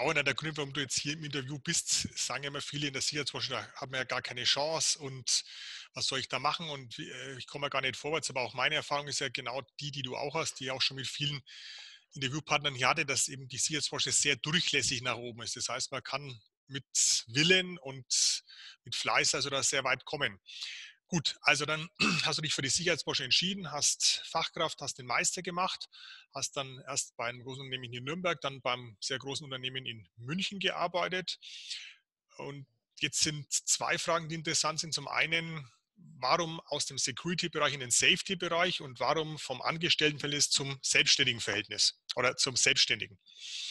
auch einer der Gründe, warum du jetzt hier im Interview bist. Sagen ja immer viele in der Sicherheitsbranche, da haben wir ja gar keine Chance und was soll ich da machen und ich komme ja gar nicht vorwärts. Aber auch meine Erfahrung ist ja genau die du auch hast, die auch schon mit vielen Interviewpartnern hier hatte, dass eben die Sicherheitsbranche sehr durchlässig nach oben ist. Das heißt, man kann mit Willen und mit Fleiß also da sehr weit kommen. Gut, also dann hast du dich für die Sicherheitsbranche entschieden, hast Fachkraft, hast den Meister gemacht, hast dann erst bei einem großen Unternehmen in Nürnberg, dann beim sehr großen Unternehmen in München gearbeitet. Und jetzt sind zwei Fragen, die interessant sind. Zum einen, warum aus dem Security-Bereich in den Safety-Bereich und warum vom Angestelltenverhältnis zum selbstständigen Verhältnis oder zum Selbstständigen?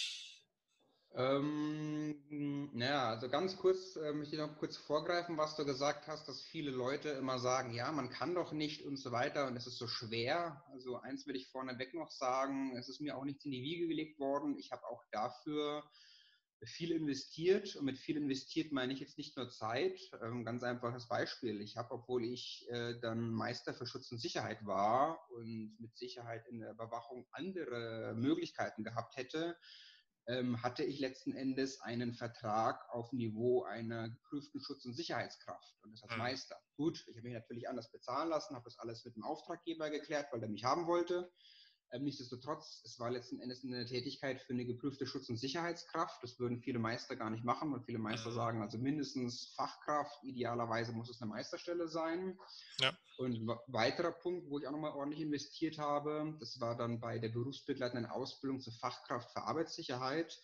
Naja, also ganz kurz, möchte ich noch kurz vorgreifen, was du gesagt hast, dass viele Leute immer sagen, ja, man kann doch nicht und so weiter und es ist so schwer. Also eins will ich vorneweg noch sagen, es ist mir auch nichts in die Wiege gelegt worden. Ich habe auch dafür viel investiert und mit viel investiert meine ich jetzt nicht nur Zeit. Ganz einfaches Beispiel. Ich habe, obwohl ich dann Meister für Schutz und Sicherheit war und mit Sicherheit in der Überwachung andere Möglichkeiten gehabt hätte, hatte ich letzten Endes einen Vertrag auf Niveau einer geprüften Schutz- und Sicherheitskraft und das als Mhm. Meister. Gut, ich habe mich natürlich anders bezahlen lassen, habe das alles mit dem Auftraggeber geklärt, weil der mich haben wollte. Nichtsdestotrotz, es war letzten Endes eine Tätigkeit für eine geprüfte Schutz- und Sicherheitskraft. Das würden viele Meister gar nicht machen, weil viele Meister Mhm. sagen, also mindestens Fachkraft, idealerweise muss es eine Meisterstelle sein. Ja. Und weiterer Punkt, wo ich auch nochmal ordentlich investiert habe, das war dann bei der berufsbegleitenden Ausbildung zur Fachkraft für Arbeitssicherheit.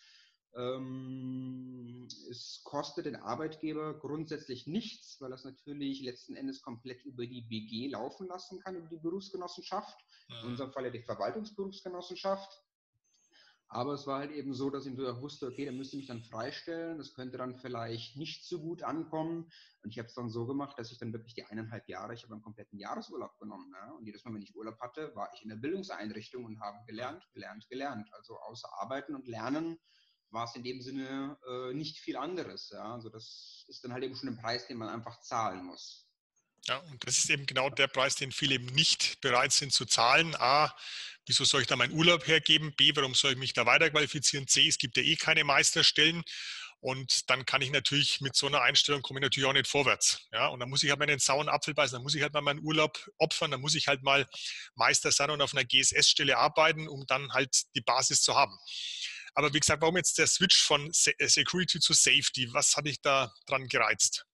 Es kostet den Arbeitgeber grundsätzlich nichts, weil das natürlich letzten Endes komplett über die BG laufen lassen kann, über die Berufsgenossenschaft. In Mhm. unserem Fall ja die Verwaltungsberufsgenossenschaft. Aber es war halt eben so, dass ich so wusste, okay, der müsste mich dann freistellen. Das könnte dann vielleicht nicht so gut ankommen. Und ich habe es dann so gemacht, dass ich dann wirklich die 1,5 Jahre, ich habe einen kompletten Jahresurlaub genommen. Ne? Und jedes Mal, wenn ich Urlaub hatte, war ich in der Bildungseinrichtung und habe Mhm. gelernt, gelernt, gelernt. Also außer Arbeiten und Lernen war es in dem Sinne nicht viel anderes. Ja? Also das ist dann halt eben schon ein Preis, den man einfach zahlen muss. Ja, und das ist eben genau der Preis, den viele eben nicht bereit sind zu zahlen. A, wieso soll ich da meinen Urlaub hergeben? B, warum soll ich mich da weiterqualifizieren? C, es gibt ja eh keine Meisterstellen. Und dann kann ich natürlich mit so einer Einstellung komme ich natürlich auch nicht vorwärts. Ja, und dann muss ich halt mal einen sauren Apfel beißen, dann muss ich halt mal meinen Urlaub opfern, dann muss ich halt mal Meister sein und auf einer GSS-Stelle arbeiten, um dann halt die Basis zu haben. Aber wie gesagt, warum jetzt der Switch von Security zu Safety? Was hat dich da dran gereizt?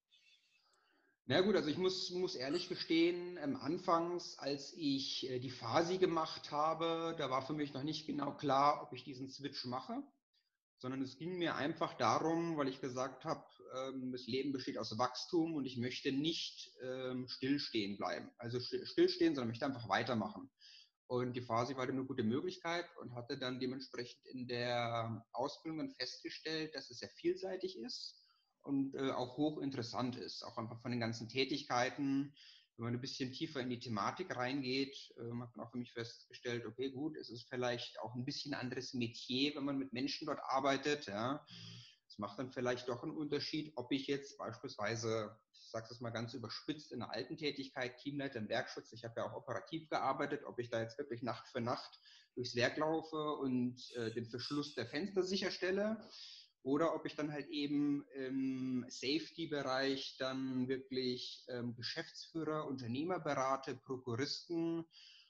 Na gut, also ich muss ehrlich gestehen, anfangs, als ich die Fasi gemacht habe, da war für mich noch nicht genau klar, ob ich diesen Switch mache, sondern es ging mir einfach darum, weil ich gesagt habe, das Leben besteht aus Wachstum und ich möchte nicht stillstehen bleiben. Also stillstehen, sondern möchte einfach weitermachen. Und die Fasi war eine gute Möglichkeit und hatte dann dementsprechend in der Ausbildung dann festgestellt, dass es sehr vielseitig ist und auch hochinteressant ist, auch einfach von den ganzen Tätigkeiten. Wenn man ein bisschen tiefer in die Thematik reingeht, hat man auch für mich festgestellt, okay, gut, es ist vielleicht auch ein bisschen anderes Metier, wenn man mit Menschen dort arbeitet. Ja. Es macht dann vielleicht doch einen Unterschied, ob ich jetzt beispielsweise, ich sage es mal ganz überspitzt, in einer alten Tätigkeit, Teamleiter im Werkschutz, ich habe ja auch operativ gearbeitet, ob ich da jetzt wirklich Nacht für Nacht durchs Werk laufe und den Verschluss der Fenster sicherstelle oder ob ich dann halt eben im Safety-Bereich dann wirklich Geschäftsführer, Unternehmer berate, Prokuristen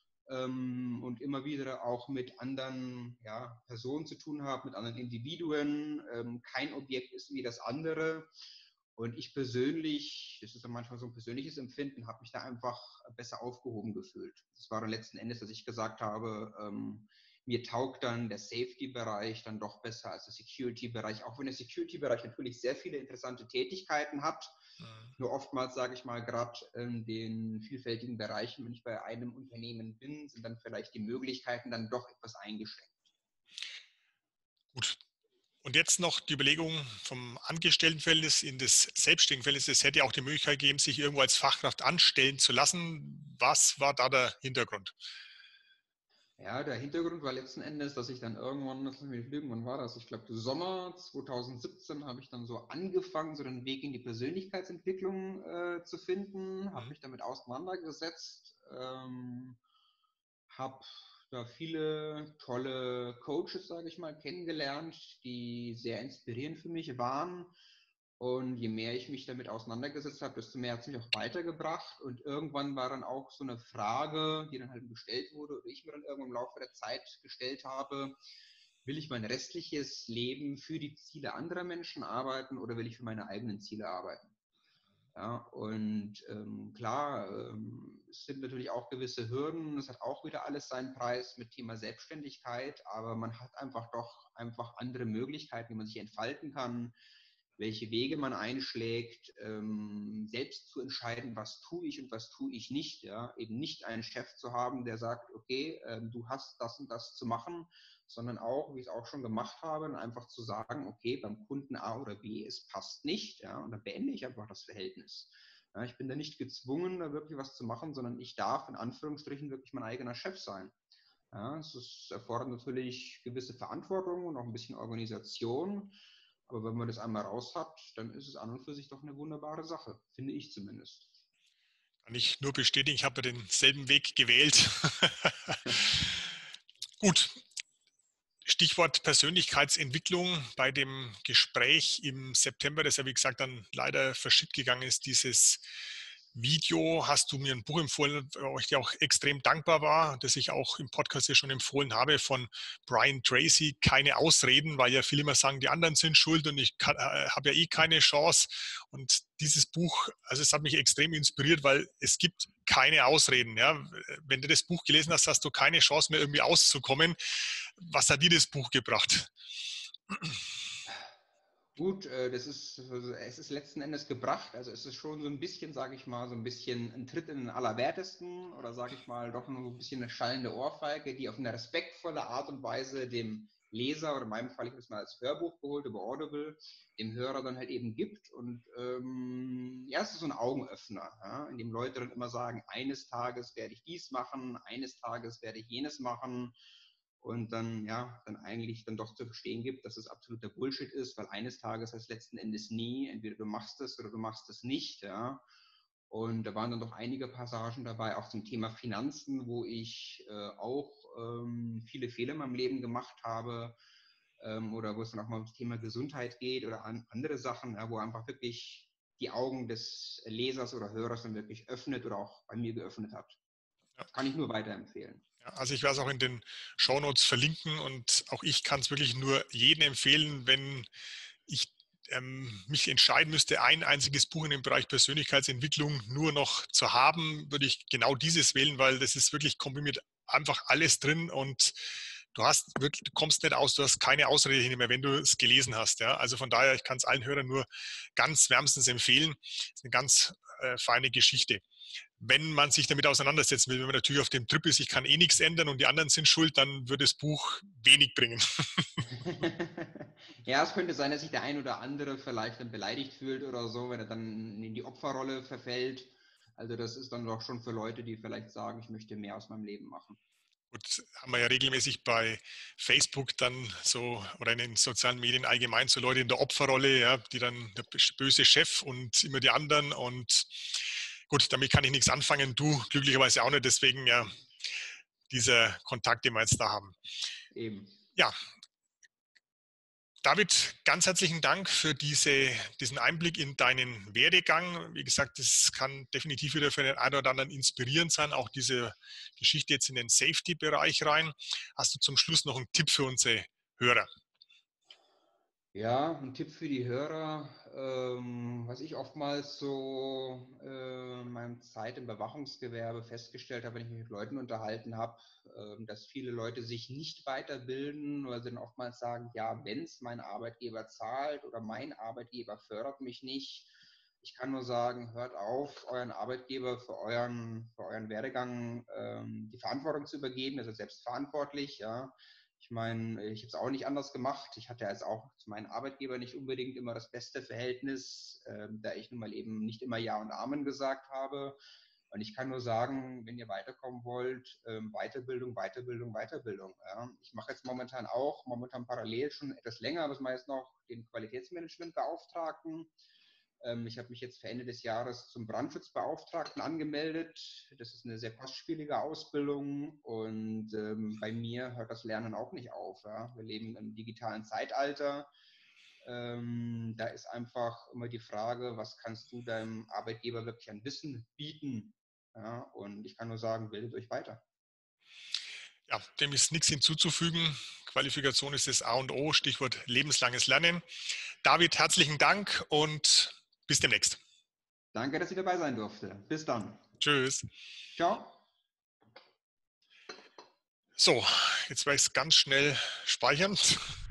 und immer wieder auch mit anderen Personen zu tun habe, mit anderen Individuen. Kein Objekt ist wie das andere. Und ich persönlich, das ist dann manchmal so ein persönliches Empfinden, habe mich da einfach besser aufgehoben gefühlt. Das war dann letzten Endes, dass ich gesagt habe, mir taugt dann der Safety-Bereich dann doch besser als der Security-Bereich, auch wenn der Security-Bereich natürlich sehr viele interessante Tätigkeiten hat. Nur oftmals, sage ich mal, gerade in den vielfältigen Bereichen, wenn ich bei einem Unternehmen bin, sind dann vielleicht die Möglichkeiten dann doch etwas eingeschränkt. Gut. Und jetzt noch die Überlegung vom Angestelltenverhältnis in das Selbstständigenverhältnis. Es hätte ja auch die Möglichkeit gegeben, sich irgendwo als Fachkraft anstellen zu lassen. Was war da der Hintergrund? Ja, der Hintergrund war letzten Endes, dass ich dann irgendwann, lass mich nicht lügen, wann war das? Ich glaube, Sommer 2017 habe ich dann so angefangen, so den Weg in die Persönlichkeitsentwicklung zu finden, habe Mhm. mich damit auseinandergesetzt, habe da viele tolle Coaches, sage ich mal, kennengelernt, die sehr inspirierend für mich waren. Und je mehr ich mich damit auseinandergesetzt habe, desto mehr hat es mich auch weitergebracht. Und irgendwann war dann auch so eine Frage, die dann halt gestellt wurde, oder ich mir dann irgendwann im Laufe der Zeit gestellt habe, will ich mein restliches Leben für die Ziele anderer Menschen arbeiten oder will ich für meine eigenen Ziele arbeiten? Ja, und klar, es sind natürlich auch gewisse Hürden. Es hat auch wieder alles seinen Preis mit Thema Selbstständigkeit, aber man hat einfach doch einfach andere Möglichkeiten, wie man sich entfalten kann, welche Wege man einschlägt, selbst zu entscheiden, was tue ich und was tue ich nicht. Ja? Eben nicht einen Chef zu haben, der sagt, okay, du hast das und das zu machen, sondern auch, wie ich es auch schon gemacht habe, einfach zu sagen, okay, beim Kunden A oder B, es passt nicht, ja, und dann beende ich einfach das Verhältnis. Ja, ich bin da nicht gezwungen, da wirklich was zu machen, sondern ich darf in Anführungsstrichen wirklich mein eigener Chef sein. Ja, erfordert natürlich gewisse Verantwortung und auch ein bisschen Organisation. Aber wenn man das einmal raus hat, dann ist es an und für sich doch eine wunderbare Sache, finde ich zumindest. Kann ich nur bestätigen, ich habe denselben Weg gewählt. Gut, Stichwort Persönlichkeitsentwicklung bei dem Gespräch im September, das ja wie gesagt dann leider verschütt gegangen ist, dieses Video, hast du mir ein Buch empfohlen, wo ich dir auch extrem dankbar war, das ich auch im Podcast ja schon empfohlen habe, von Brian Tracy, Keine Ausreden, weil ja viele immer sagen, die anderen sind schuld und ich habe ja eh keine Chance. Und dieses Buch, also es hat mich extrem inspiriert, weil es gibt keine Ausreden. Ja. Wenn du das Buch gelesen hast, hast du keine Chance mehr irgendwie auszukommen. Was hat dir das Buch gebracht? Gut, es ist letzten Endes gebracht. Also es ist schon so ein bisschen, sage ich mal, so ein bisschen ein Tritt in den Allerwertesten oder sage ich mal doch nur ein bisschen eine schallende Ohrfeige, die auf eine respektvolle Art und Weise dem Leser oder in meinem Fall, ich habe es mal als Hörbuch geholt über Audible, dem Hörer dann halt eben gibt. Und ja, es ist so ein Augenöffner, ja, in dem Leute dann immer sagen, eines Tages werde ich dies machen, eines Tages werde ich jenes machen und dann, ja, dann eigentlich dann doch zu verstehen gibt, dass es absoluter Bullshit ist, weil eines Tages heißt letzten Endes nie, entweder du machst es oder du machst es nicht, ja. Und da waren dann doch einige Passagen dabei, auch zum Thema Finanzen, wo ich auch viele Fehler in meinem Leben gemacht habe oder wo es dann auch mal ums Thema Gesundheit geht oder andere Sachen, ja, wo einfach wirklich die Augen des Lesers oder Hörers dann wirklich öffnet oder auch bei mir geöffnet hat. Ja. Kann ich nur weiterempfehlen. Ja, also ich werde es auch in den Shownotes verlinken und auch ich kann es wirklich nur jedem empfehlen, wenn ich mich entscheiden müsste, ein einziges Buch in dem Bereich Persönlichkeitsentwicklung nur noch zu haben, würde ich genau dieses wählen, weil das ist wirklich komprimiert einfach alles drin und du kommst nicht aus, du hast keine Ausrede mehr, wenn du es gelesen hast. Ja? Also von daher, ich kann es allen Hörern nur ganz wärmstens empfehlen. Das ist eine ganz feine Geschichte. Wenn man sich damit auseinandersetzen will, wenn man natürlich auf dem Trip ist, ich kann eh nichts ändern und die anderen sind schuld, dann würde das Buch wenig bringen. Ja, es könnte sein, dass sich der ein oder andere vielleicht dann beleidigt fühlt oder so, wenn er dann in die Opferrolle verfällt. Also das ist dann doch schon für Leute, die vielleicht sagen, ich möchte mehr aus meinem Leben machen. Gut, haben wir ja regelmäßig bei Facebook dann so oder in den sozialen Medien allgemein so Leute in der Opferrolle, ja, die dann der böse Chef und immer die anderen und gut, damit kann ich nichts anfangen, du glücklicherweise auch nicht, deswegen ja dieser Kontakt, den wir jetzt da haben. Eben. Ja, David, ganz herzlichen Dank für diesen Einblick in deinen Werdegang. Wie gesagt, das kann definitiv wieder für den einen oder anderen inspirierend sein, auch diese Geschichte jetzt in den Safety-Bereich rein. Hast du zum Schluss noch einen Tipp für unsere Hörer? Ja, ein Tipp für die Hörer, was ich oftmals so in meiner Zeit im Überwachungsgewerbe festgestellt habe, wenn ich mich mit Leuten unterhalten habe, dass viele Leute sich nicht weiterbilden, weil sie dann oftmals sagen, ja, wenn es mein Arbeitgeber zahlt oder mein Arbeitgeber fördert mich nicht. Ich kann nur sagen, hört auf, euren Arbeitgeber für euren Werdegang die Verantwortung zu übergeben. Ihr seid selbst verantwortlich, ja. Ich meine, ich habe es auch nicht anders gemacht. Ich hatte jetzt auch zu meinen Arbeitgebern nicht unbedingt immer das beste Verhältnis, da ich nun mal eben nicht immer Ja und Amen gesagt habe. Und ich kann nur sagen, wenn ihr weiterkommen wollt, Weiterbildung, Weiterbildung, Weiterbildung. Ja. Ich mache jetzt momentan parallel schon etwas länger, aber ich mache jetzt noch den Qualitätsmanagementbeauftragten. Ich habe mich jetzt für Ende des Jahres zum Brandschutzbeauftragten angemeldet. Das ist eine sehr kostspielige Ausbildung und bei mir hört das Lernen auch nicht auf. Ja? Wir leben im digitalen Zeitalter. Da ist einfach immer die Frage, was kannst du deinem Arbeitgeber wirklich an Wissen bieten? Ja? Und ich kann nur sagen, bildet euch weiter. Ja, dem ist nichts hinzuzufügen. Qualifikation ist das A und O, Stichwort lebenslanges Lernen. David, herzlichen Dank und bis demnächst. Danke, dass ich dabei sein durfte. Bis dann. Tschüss. Ciao. So, jetzt werde ich es ganz schnell speichern.